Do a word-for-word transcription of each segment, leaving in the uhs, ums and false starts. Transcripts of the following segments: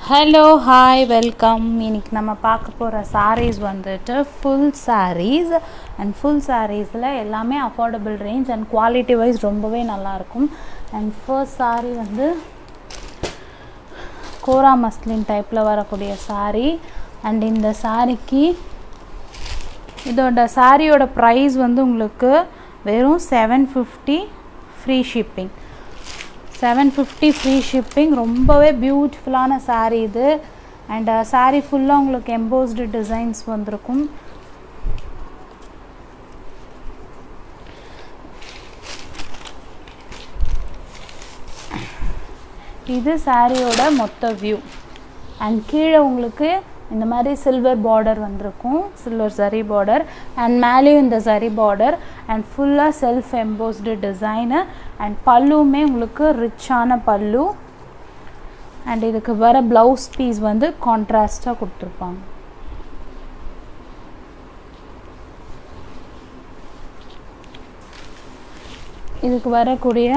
Hello hi welcome. இன்னைக்கு நம்ம பார்க்க போகிற சாரீஸ் வந்துட்டு ஃபுல் சாரீஸ் அண்ட் ஃபுல் சாரீஸில் எல்லாமே affordable range and quality wise ரொம்பவே நல்லாயிருக்கும். அண்ட் ஃபர்ஸ்ட் சாரீ வந்து கோரா மஸ்லின் டைப்பில் வரக்கூடிய சாரீ. அண்ட் இந்த சாரீக்கு இதோட சாரியோட ப்ரைஸ் வந்து உங்களுக்கு வெறும் seven fifty free shipping. Seven fifty free shipping. ரொம்பவே பியூட்டிஃபுல்லான சாரீ இது. அண்ட் சாரீ ஃபுல்லாக உங்களுக்கு எம்போஸ்டு டிசைன்ஸ் வந்திருக்கும். இது சாரியோட மொத்த வியூ. அண்ட் கீழே உங்களுக்கு இந்த மாதிரி சில்வர் பார்டர் வந்திருக்கும், சில்வர் சரி பார்டர். அண்ட் மேலேயும் இந்த சரி பார்டர் அண்ட் ஃபுல்லாக செல்ஃப் எம்போஸ்டு டிசைனு. அண்ட் பல்லுமே உங்களுக்கு ரிச்சான பல்லு. அண்ட் இதுக்கு வர ப்ளவுஸ் பீஸ் வந்து கான்ட்ராஸ்டாக கொடுத்துருப்பாங்க. இதுக்கு வரக்கூடிய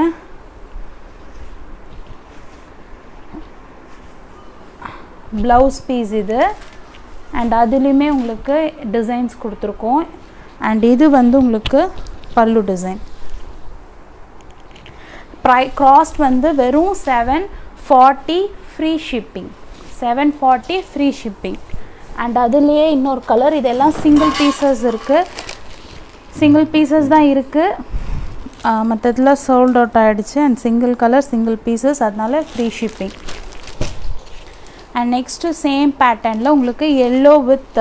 ப்ளவுஸ் பீஸ் இது. அண்ட் அதுலேயுமே உங்களுக்கு டிசைன்ஸ் கொடுத்துருக்கோம். அண்ட் இது வந்து உங்களுக்கு பல்லு டிசைன். ப்ரை காஸ்ட் வந்து வெறும் seven forty free shipping. Seven forty free shipping. And அதுலேயே இன்னொரு கலர். இதெல்லாம் சிங்கிள் பீசஸ் இருக்குது, சிங்கிள் பீசஸ் தான் இருக்குது. மற்றதில் சோல்ட் அவுட் ஆகிடுச்சு. And single colour single pieces, அதனால free shipping. And next same பேட்டர்னில் உங்களுக்கு yellow with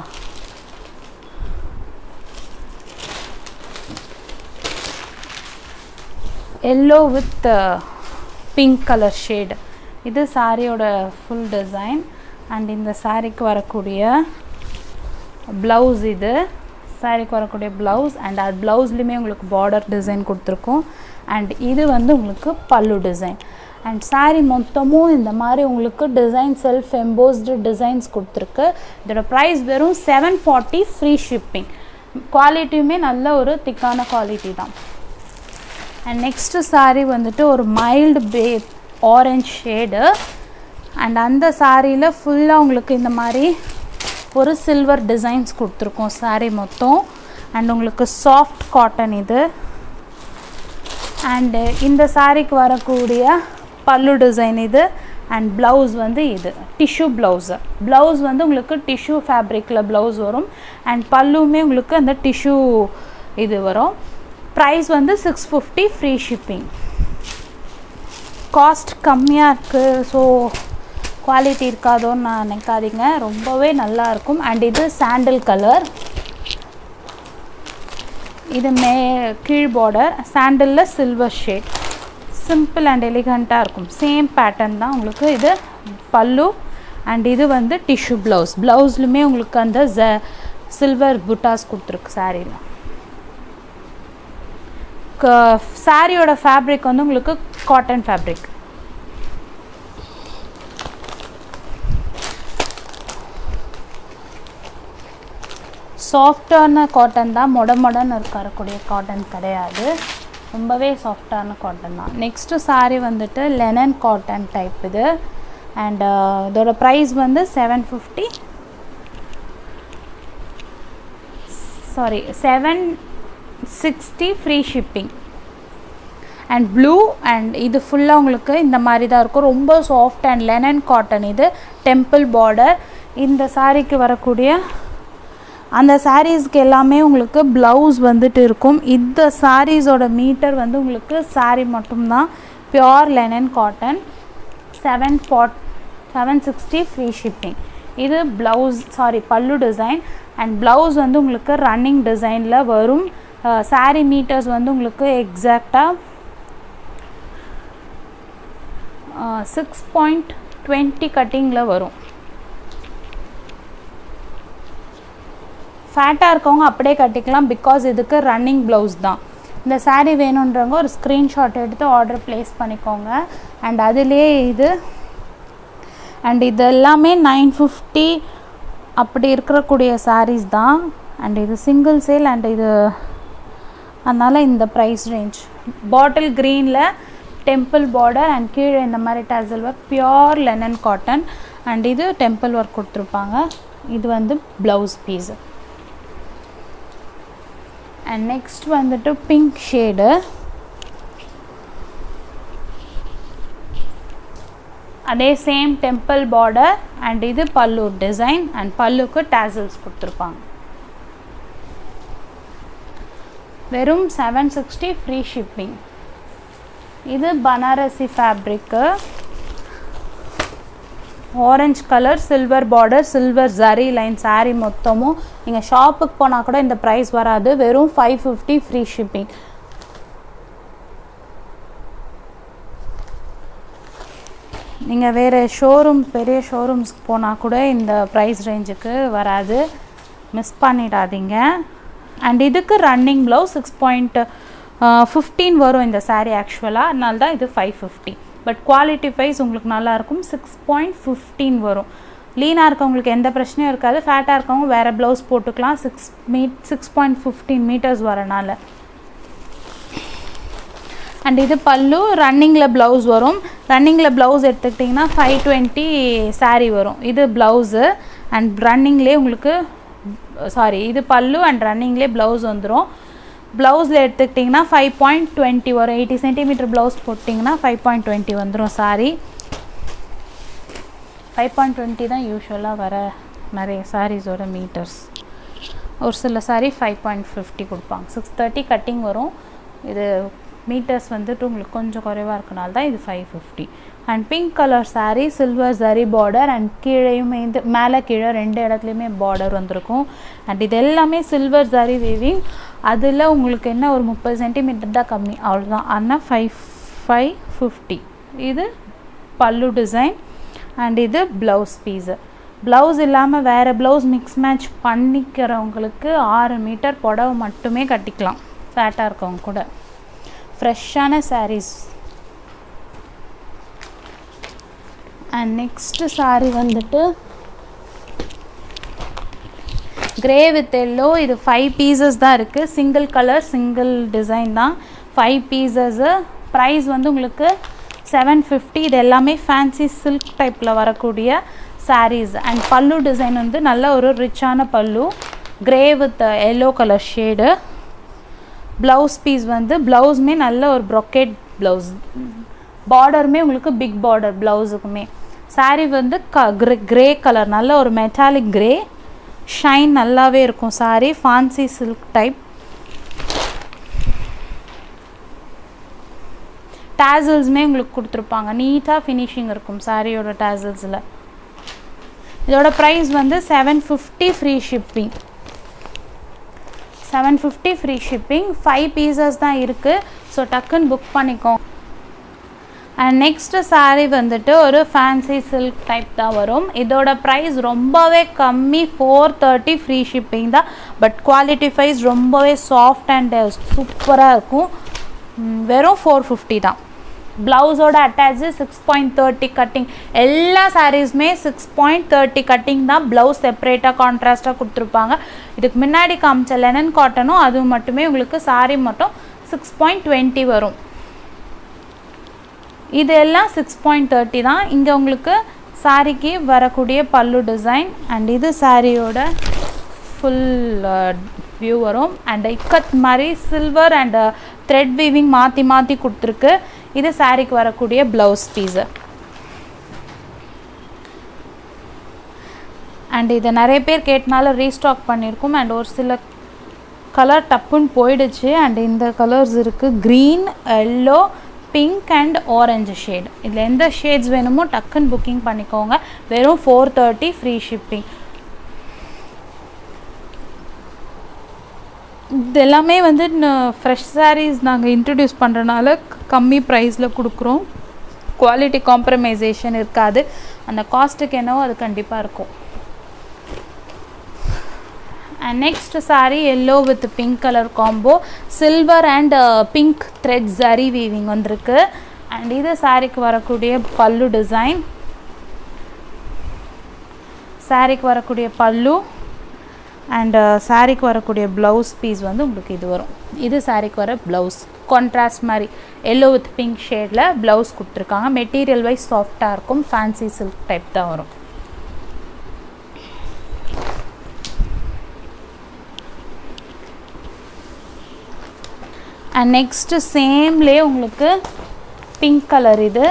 yellow with pink colour shade. இது சாரியோட ஃபுல் டிசைன். அண்ட் இந்த சாரிக்கு வரக்கூடிய ப்ளவுஸ் இது. சாரிக்கு வரக்கூடிய ப்ளவுஸ். அண்ட் அது ப்ளவுஸ்லேயுமே உங்களுக்கு பார்டர் டிசைன் கொடுத்துருக்கோம். அண்ட் இது வந்து உங்களுக்கு பல்லு டிசைன். அண்ட் சாரீ மொத்தமும் இந்த மாதிரி உங்களுக்கு டிசைன் செல்ஃப் எம்போஸ்டு டிசைன்ஸ் கொடுத்துருக்கு. இதோட ப்ரைஸ் வெறும் செவன் ஃபார்ட்டி ஃப்ரீ ஷிப்பிங். குவாலிட்டியுமே நல்ல ஒரு திக்கான குவாலிட்டி தான். அண்ட் நெக்ஸ்ட்டு சாரீ வந்துட்டு ஒரு மைல்டு பே ஆரஞ்ச் ஷேடு. அண்ட் அந்த சாரியில் ஃபுல்லாக உங்களுக்கு இந்த மாதிரி ஒரு சில்வர் டிசைன்ஸ் கொடுத்துருக்கோம் சாரீ மொத்தம். அண்ட் உங்களுக்கு சாஃப்ட் காட்டன் இது. அண்டு இந்த சாரீக்கு வரக்கூடிய பல்லு டிசைன் இது. அண்ட் ப்ளவுஸ் வந்து இது டிஷ்யூ ப்ளவுஸு. ப்ளவுஸ் வந்து உங்களுக்கு டிஷ்யூ ஃபேப்ரிக்கில் ப்ளவுஸ் வரும். அண்ட் பல்லுமே உங்களுக்கு அந்த டிஷ்யூ இது வரும். ப்ரைஸ் வந்து six fifty free shipping. Cost கம்மியாக இருக்குது, ஸோ குவாலிட்டி இருக்காதோன்னு நான் நினைக்காதீங்க, ரொம்பவே நல்லாயிருக்கும். அண்ட் இது சாண்டில் கலர். இது மே கீழ் பார்டர் சாண்டலில் சில்வர் ஷேட். சிம்பிள் அண்ட் எலிகண்ட்டாக இருக்கும். சேம் பேட்டர்ன் தான் உங்களுக்கு. இது பல்லு. அண்ட் இது வந்து டிஷ்யூ ப்ளவுஸ். ப்ளவுஸ்லுமே உங்களுக்கு அந்த ஜ சில்வர் புட்டாஸ் கொடுத்துருக்கு சாரியில். க சாரியோட ஃபேப்ரிக் வந்து உங்களுக்கு காட்டன் ஃபேப்ரிக். சாஃப்டான காட்டன் தான், மொட மொடன்னு இருக்கக்கூடிய காட்டன் கிடையாது. ரொம்பவே சாஃப்டான காட்டன் தான். நெக்ஸ்ட்டு சாரீ வந்துட்டு லெனன் காட்டன் டைப் இது. அண்ட் இதோட ப்ரைஸ் வந்து seven fifty sorry seven sixty free shipping. And blue. And இது ஃபுல்லாக உங்களுக்கு இந்த மாதிரி தான் இருக்கும். ரொம்ப சாஃப்ட் அண்ட் லெனன் காட்டன் இது. Temple border. இந்த சாரீக்கு வரக்கூடிய அந்த சாரீஸ்க்கு எல்லாமே உங்களுக்கு ப்ளவுஸ் வந்துட்டு இருக்கும். இந்த சாரீஸோட மீட்டர் வந்து உங்களுக்கு சாரீ மட்டும்தான். Pure linen cotton. Seven forty seven sixty free shipping. இது blouse sari pallu design. And blouse வந்து உங்களுக்கு ரன்னிங் டிசைனில் வரும். சாரீ மீட்டர்ஸ் வந்து உங்களுக்கு எக்ஸாக்டாக சிக்ஸ் பாயிண்ட் டுவெண்ட்டி கட்டிங்கில் வரும். ஃபேட்டாக இருக்கவங்க அப்படியே கட்டிக்கலாம், பிகாஸ் இதுக்கு ரன்னிங் ப்ளவுஸ் தான். இந்த சாரீ வேணுன்றவங்க ஒரு ஸ்க்ரீன்ஷாட் எடுத்து ஆர்டர் ப்ளேஸ் பண்ணிக்கோங்க. அண்ட் அதிலே இது. அண்ட் இது எல்லாமே நைன் ஃபிஃப்டி அப்படி இருக்கக்கூடிய சாரீஸ் தான். அண்ட் இது சிங்கிள் சேல். அண்ட் இது அதனால் இந்த ப்ரைஸ் ரேஞ்ச். பாட்டில் க்ரீனில் temple border and கீழே இந்த மாதிரி tassel work, pure linen cotton and இது டெம்பிள் ஒர்க் கொடுத்துருப்பாங்க. இது வந்து ப்ளவுஸ் பீஸு. அண்ட் நெக்ஸ்ட் வந்துட்டு பிங்க் ஷேடு. அதே சேம் டெம்பிள் பார்டர் அண்ட் இது பல்லு டிசைன் அண்ட் பல்லுக்கு டாசல்ஸ் கொடுத்துருப்பாங்க. வெறும் செவன் சிக்ஸ்டி ஃப்ரீ ஷிப்பிங். இது Banarasi fabric, orange colour, silver border, silver zari line. Sari மொத்தமும் நீங்கள் ஷாப்புக்கு போனால் கூட இந்த ப்ரைஸ் வராது. வெறும் ஃபைவ் ஃபிஃப்டி ஃப்ரீ ஷிப்பிங். நீங்கள் வேறு ஷோரூம் பெரிய ஷோரூம்ஸ்க்கு போனால் கூட இந்த ப்ரைஸ் ரேஞ்சுக்கு வராது, மிஸ் பண்ணிடாதீங்க. அண்ட் இதுக்கு running blouse six point fifteen வரும் இந்த சாரீ ஆக்சுவலாக, அதனால தான் இது five fifty. But quality wise உங்களுக்கு நல்லாயிருக்கும். சிக்ஸ் பாயிண்ட் ஃபிஃப்டீன் வரும். லீனாக இருக்கவங்களுக்கு எந்த பிரச்சனையும் இருக்காது, ஃபேட்டாக இருக்கவங்க வேறு ப்ளவுஸ் போட்டுக்கலாம். Six meet six point fifteen metres வரனால. அண்ட் இது பல்லு, ரன்னிங்கில் ப்ளவுஸ் வரும். ரன்னிங்கில் ப்ளவுஸ் எடுத்துக்கிட்டிங்கன்னா ஃபைவ் டுவெண்ட்டி சாரீ வரும். இது ப்ளவுஸு அண்ட் ரன்னிங்லேயே உங்களுக்கு சாரி இது பல்லு அண்ட் ரன்னிங்லேயே ப்ளவுஸ் வந்துடும். ப்ளவுஸில் எடுத்துக்கிட்டிங்கன்னா ஃபைவ் பாயிண்ட் டுவெண்ட்டி வரும். எயிட்டி சென்டிமீட்டர் ப்ளவுஸ் போட்டிங்கன்னா ஃபைவ் பாயிண்ட் டுவெண்ட்டி வந்துடும் சாரீ. ஃபைவ் பாயிண்ட் டுவெண்ட்டி தான் யூஸ்வலாக வர நிறைய சாரீஸோட மீட்டர்ஸ். ஒரு சில சாரீ ஃபைவ் பாயிண்ட் ஃபிஃப்டி கொடுப்பாங்க. சிக்ஸ் தேர்ட்டி கட்டிங் வரும். இது மீட்டர்ஸ் வந்துட்டு உங்களுக்கு கொஞ்சம் குறைவாக இருக்கனால தான் இது five fifty. And pink colour sari, silver zari border and கீழேயுமே இது மேலே கீழே ரெண்டு இடத்துலையுமே பார்டர் வந்திருக்கும். அண்ட் இது எல்லாமே சில்வர் ஜரி வீவிங். அதில் உங்களுக்கு என்ன ஒரு முப்பது சென்டிமீட்டர் தான் கம்மி, அவ்வளோதான். ஆனால் ஃபைவ் ஃபைவ் ஃபிஃப்டி. இது பல்லு டிசைன் அண்ட் இது ப்ளவுஸ் பீஸு. ப்ளவுஸ் இல்லாமல் வேறு ப்ளவுஸ் மிக்ஸ் மேட்ச் பண்ணிக்கிறவங்களுக்கு ஆறு மீட்டர் புடவை மட்டுமே கட்டிக்கலாம், ஃபேட்டாக இருக்கவங்க கூட. ஃப்ரெஷ்ஷான சாரீஸ். அண்ட் நெக்ஸ்ட்டு சாரீ வந்துட்டு கிரே வித் எல்லோ. இது ஃபைவ் பீசஸ் தான் இருக்குது. சிங்கிள் கலர் சிங்கிள் டிசைன் தான். Five pieces. ப்ரைஸ் வந்து உங்களுக்கு செவன் ஃபிஃப்டி. இது எல்லாமே ஃபேன்சி சில்க் டைப்பில் வரக்கூடிய சாரீஸ். அண்ட் பல்லு டிசைன் வந்து நல்ல ஒரு ரிச்சான pallu, grey with yellow colour shade. Blouse piece வந்து ப்ளவுஸுமே நல்ல ஒரு ப்ரொக்கேட் ப்ளவுஸ். பார்டருமே உங்களுக்கு பிக் பார்டர் ப்ளவுஸுக்குமே. சாரீ வந்து க கிரே கிரே கலர், நல்ல ஒரு மெட்டாலிக் கிரே, ஷைன் நல்லாவே இருக்கும் சாரீ. Fancy silk type. டாசல்ஸுமே உங்களுக்கு கொடுத்துருப்பாங்க. நீட்டாக ஃபினிஷிங் இருக்கும் சாரியோட டாசல்ஸில். இதோட ப்ரைஸ் வந்து seven fifty free shipping. Seven fifty free shipping. Five pieces தான் இருக்குது. ஸோ டக்குன்னு புக் பண்ணிக்கோங்க. அண்ட் நெக்ஸ்ட்டு சாரீ வந்துட்டு ஒரு ஃபேன்சி சில்க் டைப் தான் வரும். இதோட ப்ரைஸ் ரொம்பவே கம்மி, ஃபோர் தேர்ட்டி ஃப்ரீ ஷிப்பிங் தான். பட் குவாலிட்டி வைஸ் ரொம்பவே சாஃப்ட் அண்ட் சூப்பராக இருக்கும். வெறும் ஃபோர் ஃபிஃப்டி தான். ப்ளவுஸோட attach six point thirty cutting. எல்லா சாரீஸுமே சிக்ஸ் பாயிண்ட் தேர்ட்டி கட்டிங் தான். ப்ளவுஸ் செப்பரேட்டாக கான்ட்ராஸ்ட்டாக கொடுத்துருப்பாங்க. இதுக்கு முன்னாடி காமிச்ச லெனன் காட்டனும் அது மட்டுமே உங்களுக்கு சாரீ மட்டும் சிக்ஸ் பாயிண்ட் டுவெண்ட்டி வரும். இது எல்லாம் சிக்ஸ் பாயிண்ட் தேர்ட்டி தான். இங்கே உங்களுக்கு சாரீக்கு வரக்கூடிய பல்லு டிசைன் அண்ட் இது சாரியோட ஃபுல் வியூ வரும். அண்ட் இக்கத் மாதிரி சில்வர் அண்ட் த்ரெட் வீவிங் மாற்றி மாற்றி கொடுத்துருக்கு. இது சாரீக்கு வரக்கூடிய ப்ளவுஸ் பீஸு. அண்ட் இதை நிறைய பேர் கேட்டனால ரீஸ்டாக் பண்ணியிருக்கோம். அண்ட் ஒரு சில கலர் டப்புன்னு போயிடுச்சு. அண்ட் இந்த கலர்ஸ் இருக்குது, green, yellow, pink and orange shade. இதில் எந்த ஷேட்ஸ் வேணுமோ டக்குன்னு புக்கிங் பண்ணிக்கோங்க. வெறும் ஃபோர் தேர்ட்டி ஃப்ரீ ஷிப்பிங். இது எல்லாமே வந்து ஃப்ரெஷ் சாரீஸ் நாங்கள் இன்ட்ரடியூஸ் பண்ணுறனால கம்மி ப்ரைஸில் கொடுக்குறோம். குவாலிட்டி காம்ப்ரமைசேஷன் இருக்காது. அந்த காஸ்ட்டுக்கு என்னவோ அது கண்டிப்பாக இருக்கும். And next sari yellow with pink colour combo. Silver and pink thread zari weaving வந்திருக்கு. அண்ட் இது சாரீக்கு வரக்கூடிய பல்லு டிசைன். சாரீக்கு வரக்கூடிய பல்லு அண்ட் சாரீக்கு வரக்கூடிய ப்ளவுஸ் பீஸ் வந்து உங்களுக்கு இது வரும். இது சாரீக்கு வர ப்ளவுஸ் கான்ட்ராஸ்ட் மாதிரி எல்லோ வித் பிங்க் ஷேடில் ப்ளவுஸ் கொடுத்துருக்காங்க. மெட்டீரியல் வைஸ் சாஃப்டாக இருக்கும். ஃபேன்சி சில்க் டைப் தான் வரும். அண்ட் நெக்ஸ்ட்டு சேம்லேயே உங்களுக்கு பிங்க் கலர், இது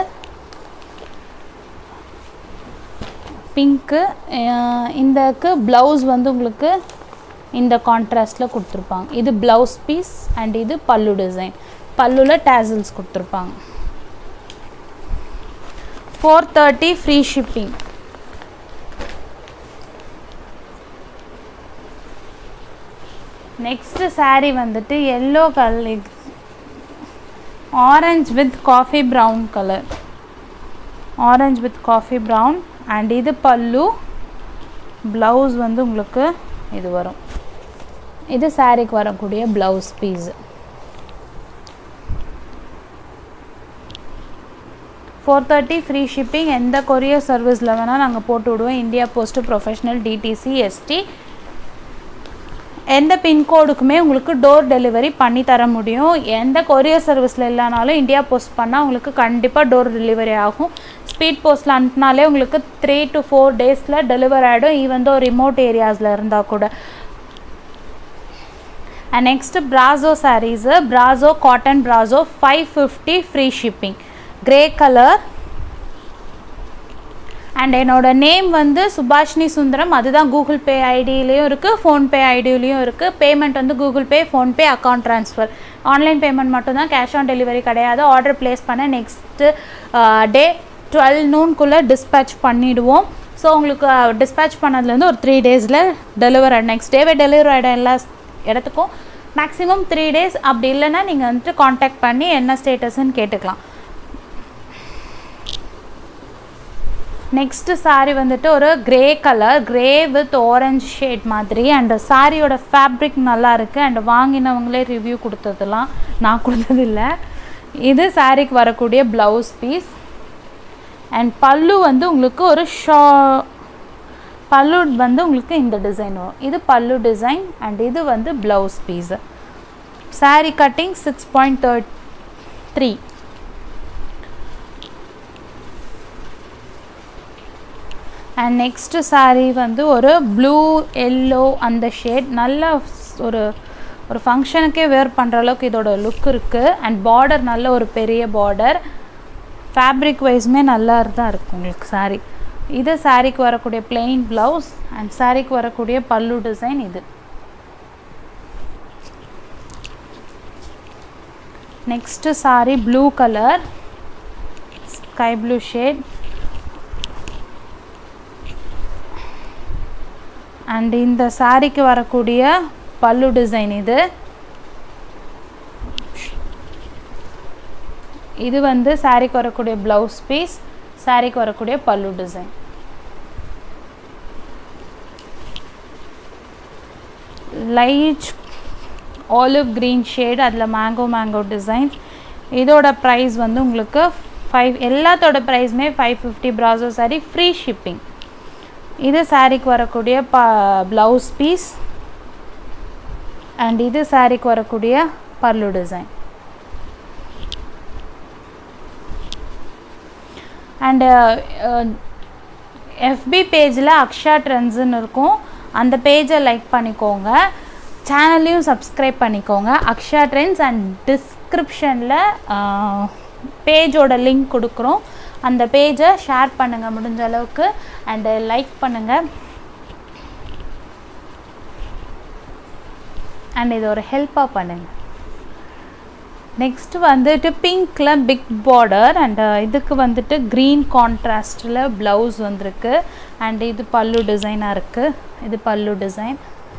பிங்க்கு. இந்தக்கு ப்ளவுஸ் வந்து உங்களுக்கு இந்த கான்ட்ராஸ்டில் கொடுத்துருப்பாங்க. இது ப்ளவுஸ் பீஸ் அண்ட் இது பல்லு டிசைன். பல்லுவில் டேசல்ஸ் கொடுத்துருப்பாங்க. Four thirty free shipping. Next sari வந்துட்டு yellow colour, orange with coffee brown colour, orange with coffee brown. And இது பல்லு, ப்ளவுஸ் வந்து உங்களுக்கு இது வரும். இது சாரீக்கு வரக்கூடிய blouse piece. Four thirty free shipping. எந்த கொரியர் சர்வீஸில் வேணால் நாங்கள் போட்டு விடுவோம். India post, professional, DTC, ST, எந்த பின்கோடுக்குமே உங்களுக்கு டோர் டெலிவரி பண்ணி தர முடியும். எந்த கொரியர் சர்வீஸில் இல்லைனாலும் இந்தியா போஸ்ட் பண்ணால் உங்களுக்கு கண்டிப்பாக டோர் டெலிவரி ஆகும். ஸ்பீட் போஸ்ட்டில் அனுப்பினாலே உங்களுக்கு த்ரீ டு ஃபோர் டேஸில் டெலிவர் ஆகிடும், ஈவன் தோ ரிமோட் ஏரியாஸில் இருந்தால் கூட. And next brasso saris, brasso cotton brasso five fifty free shipping. Grey colour. And என்னோடய நேம் வந்து சுபாஷினி சுந்தரம். அதுதான் கூகுள் பே ஐடியிலையும் இருக்குது, ஃபோன்பே ஐடியிலையும் இருக்குது. பேமெண்ட் வந்து Google Pay, PhonePe, account transfer. Online payment மட்டும்தான், கேஷ் ஆன் டெலிவரி கிடையாது. ஆர்டர் ப்ளேஸ் பண்ண நெக்ஸ்ட்டு டே டுவெல் நூன்குள்ளே டிஸ்பேச் பண்ணிவிடுவோம். ஸோ உங்களுக்கு டிஸ்பேச் பண்ணதுலேருந்து ஒரு த்ரீ டேஸில் டெலிவர் ஆகிடும். நெக்ஸ்ட் டேவே டெலிவரி ஆகிடும் எல்லா இடத்துக்கும். Maximum three days. அப்படி இல்லைன்னா நீங்கள் வந்துட்டு காண்டாக்ட் பண்ணி என்ன ஸ்டேட்டஸ்ன்னு கேட்டுக்கலாம். நெக்ஸ்ட்டு சாரீ வந்துட்டு ஒரு grey colour, grey with orange shade மாதிரி. அண்ட் சாரியோட ஃபேப்ரிக் நல்லா இருக்குது. அண்ட் வாங்கினவங்களே ரிவ்யூ கொடுத்ததெல்லாம் நான் கொடுத்ததில்லை. இது சாரீக்கு வரக்கூடிய ப்ளவுஸ் பீஸ். அண்ட் பல்லு வந்து உங்களுக்கு ஒரு ஷா பல்லு வந்து உங்களுக்கு இந்த டிசைன் வரும். இது பல்லு டிசைன் அண்ட் இது வந்து blouse piece. Sari cutting six point third three. And next sari வந்து ஒரு ப்ளூ எல்லோ அந்த ஷேட். நல்ல ஒரு ஒரு ஃபங்க்ஷனுக்கே வேர் பண்ணுற அளவுக்கு இதோட லுக் இருக்குது. அண்ட் பார்டர் நல்ல ஒரு பெரிய பார்டர். ஃபேப்ரிக் வைஸுமே நல்லா தான் இருக்குது உங்களுக்கு சாரீ. இது சாரீக்கு வரக்கூடிய பிளெயின் ப்ளவுஸ் அண்ட் சாரீக்கு வரக்கூடிய பல்லு டிசைன். இது next sari blue colour, sky blue shade. And இந்த சாரீக்கு வரக்கூடிய பல்லு டிசைன். இது இது வந்து சாரீக்கு வரக்கூடிய ப்ளவுஸ் பீஸ், சாரீக்கு வரக்கூடிய pallu design. Light olive green shade, அதில் மேங்கோ மேங்கோ டிசைன்ஸ். இதோட ப்ரைஸ் வந்து உங்களுக்கு ஃபைவ், எல்லாத்தோட ப்ரைஸுமே five fifty. Brasso sari free shipping. இது சாரீக்கு வரக்கூடிய ப ப்ளவுஸ் பீஸ் அண்ட் இது சாரீக்கு வரக்கூடிய பல்லு டிசைன். அண்டு எஃபி பேஜில் அக்ஷா ட்ரெண்ட்ஸுன்னு இருக்கும், அந்த பேஜை லைக் பண்ணிக்கோங்க. சேனல்லையும் சப்ஸ்கிரைப் பண்ணிக்கோங்க அக்ஷா ட்ரெண்ட்ஸ். அண்ட் டிஸ்கிரிப்ஷனில் பேஜோட லிங்க் கொடுக்குறோம், அந்த பேஜை ஷேர் பண்ணுங்கள் முடிஞ்ச அளவுக்கு. அண்டு லைக் பண்ணுங்கள். அண்ட் இது ஒரு ஹெல்ப்பாக பண்ணுங்கள். நெக்ஸ்ட்டு வந்துட்டு பிங்க்கில் பிக் பார்டர் அண்ட் இதுக்கு வந்துட்டு க்ரீன் கான்ட்ராஸ்டில் ப்ளவுஸ் வந்திருக்கு. அண்ட் இது பல்லு டிசைனாக இருக்குது. இது பல்லு டிசைன்.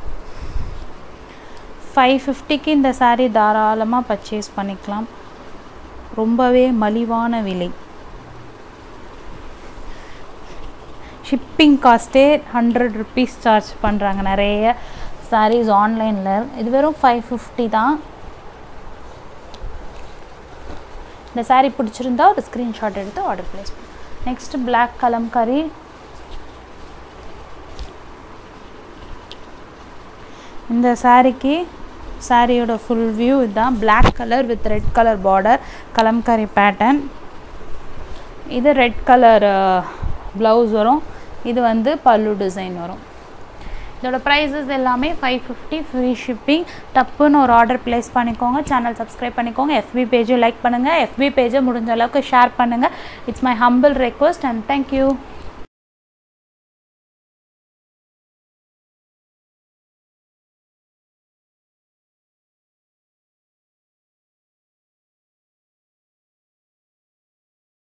ஃபைவ் ஃபிஃப்டிக்கு இந்த சாரீ தாராளமாக பர்ச்சேஸ் பண்ணிக்கலாம். ரொம்பவே மலிவான விலை. ஷிப்பிங் காஸ்ட்டே ஹண்ட்ரட் ருபீஸ் சார்ஜ் பண்ணுறாங்க நிறைய சாரீஸ் ஆன்லைனில். இது வெறும் ஃபைவ் ஃபிஃப்டி தான். இந்த சாரீ பிடிச்சிருந்தா ஒரு ஸ்க்ரீன்ஷாட் எடுத்து ஆர்டர் ப்ளேஸ் பண்ணுங்க. Next black Kalamkari. இந்த சாரீக்கு சாரியோட ஃபுல் வியூ இதுதான். Black colour with red colour border, Kalamkari pattern. இது ரெட் கலர் ப்ளவுஸ் வரும். இது வந்து பல்லு டிசைன் வரும். இதோட ப்ரைஸஸ் எல்லாமே ஃபைவ் ஃபிஃப்டி, ஃப்ரீ ஷிப்பிங். டப்புன்னு ஒரு ஆர்டர் ப்ளேஸ் பண்ணிக்கோங்க. சேனல் சப்ஸ்கிரைப் பண்ணிக்கோங்க. எஃபி பேஜை லைக் பண்ணுங்கள். எஃபி பேஜை முடிஞ்ச அளவுக்கு ஷேர் பண்ணுங்கள். It's my humble request and thank you.